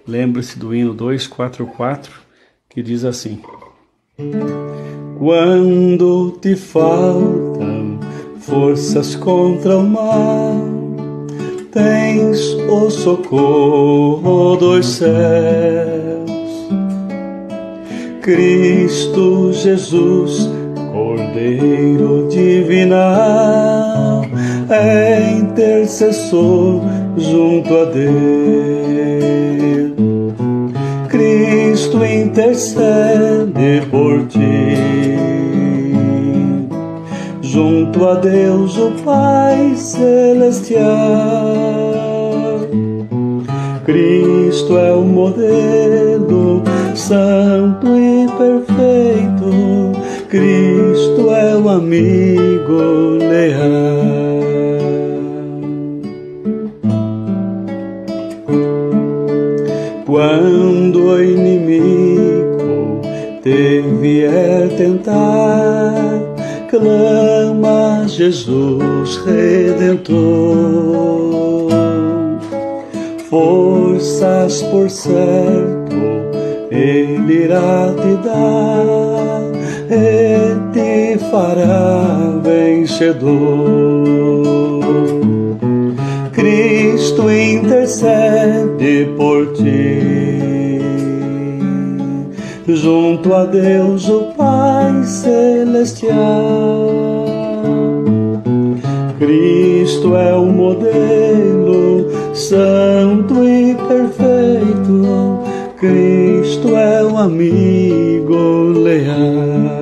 lembre-se do hino 244, que diz assim: quando te faltam forças contra o mal, tens o socorro dos céus. Cristo Jesus, Cordeiro divinal, é intercessor junto a Deus. Cristo intercede por ti, junto a Deus o Pai Celestial. Cristo é o modelo santo e perfeito, Cristo é o amigo leal. Quando o inimigo te vier tentar, clama a Jesus Redentor. Forças por certo Ele irá te dar e te fará vencedor. Cristo intercede por ti, junto a Deus o Pai Celestial. Cristo é o modelo santo e perfeito, Cristo é o amigo leal.